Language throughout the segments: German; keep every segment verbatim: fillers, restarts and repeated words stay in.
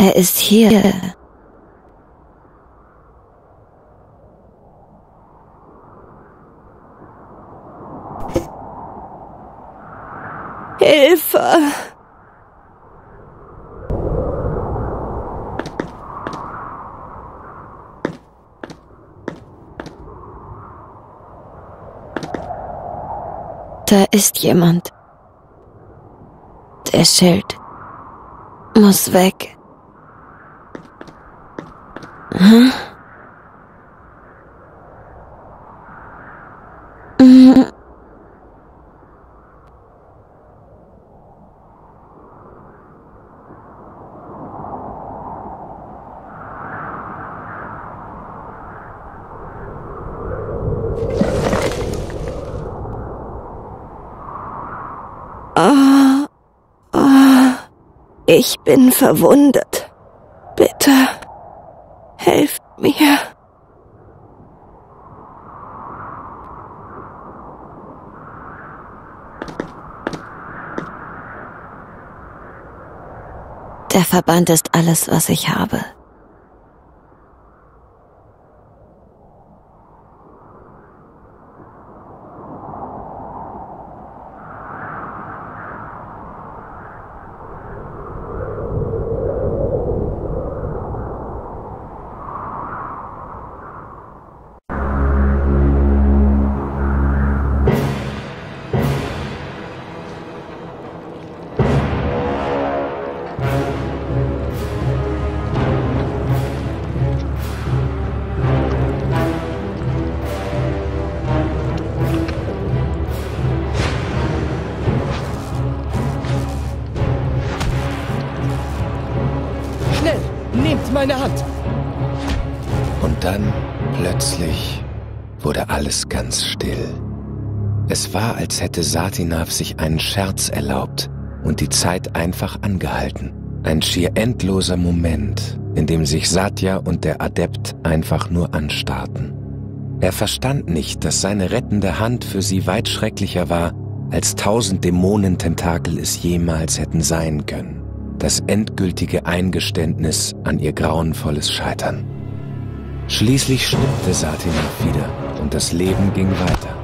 Er ist hier. Hilfe! Da ist jemand. Der Schild muss weg. Hm? Mhm. Oh, oh, ich bin verwundet. Bitte, helft mir. Der Verband ist alles, was ich habe. Nehmt meine Hand! Und dann, plötzlich, wurde alles ganz still. Es war, als hätte Satinav sich einen Scherz erlaubt und die Zeit einfach angehalten. Ein schier endloser Moment, in dem sich Satya und der Adept einfach nur anstarrten. Er verstand nicht, dass seine rettende Hand für sie weit schrecklicher war, als tausend Dämonententakel es jemals hätten sein können. Das endgültige Eingeständnis an ihr grauenvolles Scheitern. Schließlich schnippte Satinav wieder und das Leben ging weiter.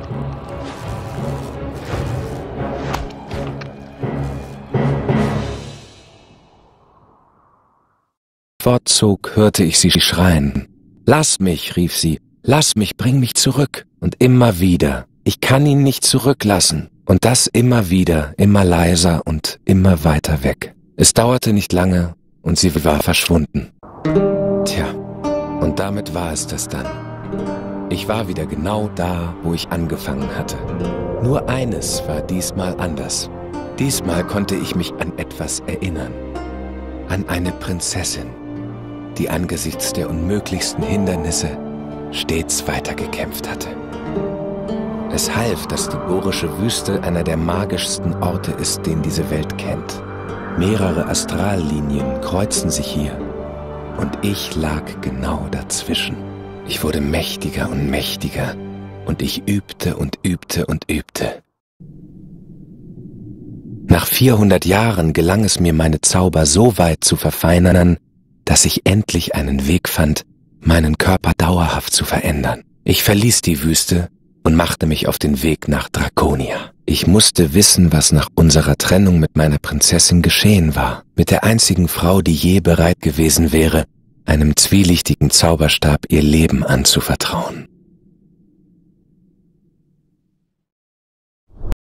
Fortzog hörte ich sie schreien. »Lass mich«, rief sie, »lass mich, bring mich zurück.« Und immer wieder, »Ich kann ihn nicht zurücklassen.« Und das immer wieder, immer leiser und immer weiter weg. Es dauerte nicht lange und sie war verschwunden. Tja, und damit war es das dann. Ich war wieder genau da, wo ich angefangen hatte. Nur eines war diesmal anders. Diesmal konnte ich mich an etwas erinnern. An eine Prinzessin, die angesichts der unmöglichsten Hindernisse stets weitergekämpft hatte. Es half, dass die borische Wüste einer der magischsten Orte ist, den diese Welt kennt. Mehrere Astrallinien kreuzen sich hier und ich lag genau dazwischen. Ich wurde mächtiger und mächtiger und ich übte und übte und übte. Nach vierhundert Jahren gelang es mir, meine Zauber so weit zu verfeinern, dass ich endlich einen Weg fand, meinen Körper dauerhaft zu verändern. Ich verließ die Wüste und machte mich auf den Weg nach Draconia. Ich musste wissen, was nach unserer Trennung mit meiner Prinzessin geschehen war, mit der einzigen Frau, die je bereit gewesen wäre, einem zwielichtigen Zauberstab ihr Leben anzuvertrauen.